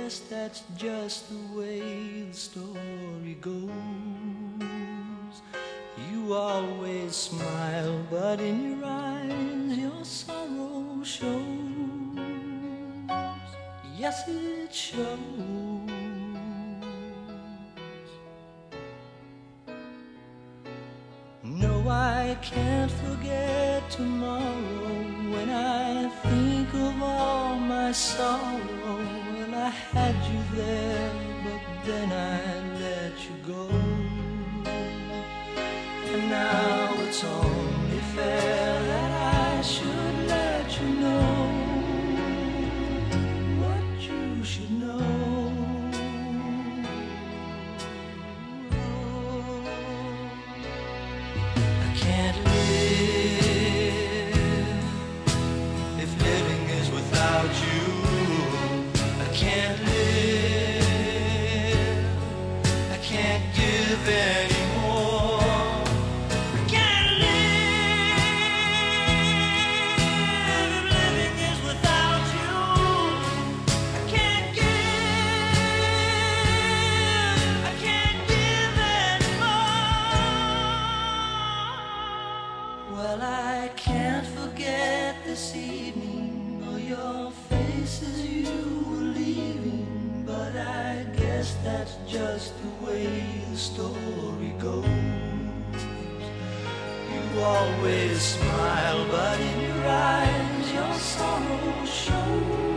guess that's just the way the story goes. You always smile, but in your eyes your sorrow shows. Yes, it shows. No, I can't forget tomorrow when I think of all my sorrow. Well, I had you there, but then I let you go. And now it's only fair that I should let you know what you should know. I can't live if living is without you. I can't live, I can't give anymore. I can't live if living is without you. I can't give, I can't give anymore. Well, I can't forget this evening or your face as you were leaving, but I guess that's just the way the story goes. You always smile, but in your eyes your sorrow shows.